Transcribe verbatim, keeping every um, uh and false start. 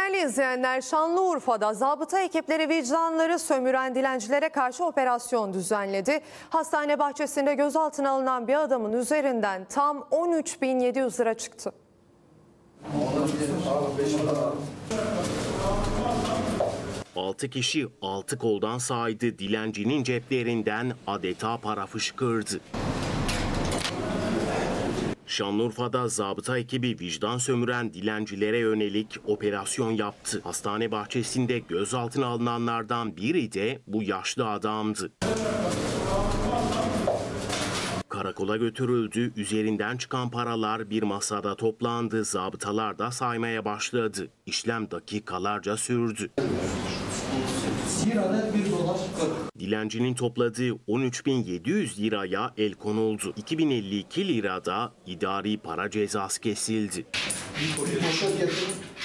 Değerli izleyenler, Şanlıurfa'da zabıta ekipleri vicdanları sömüren dilencilere karşı operasyon düzenledi. Hastane bahçesinde gözaltına alınan bir adamın üzerinden tam on üç bin yedi yüz lira çıktı. Altı kişi altı koldan saydı, dilencinin ceplerinden adeta para fışkırdı. Şanlıurfa'da zabıta ekibi vicdan sömüren dilencilere yönelik operasyon yaptı. Hastane bahçesinde gözaltına alınanlardan biri de bu yaşlı adamdı. Karakola götürüldü, üzerinden çıkan paralar bir masada toplandı, zabıtalar da saymaya başladı. İşlem dakikalarca sürdü. Dilencinin topladığı on üç bin yedi yüz liraya el konuldu. iki bin elli iki lirada idari para cezası kesildi.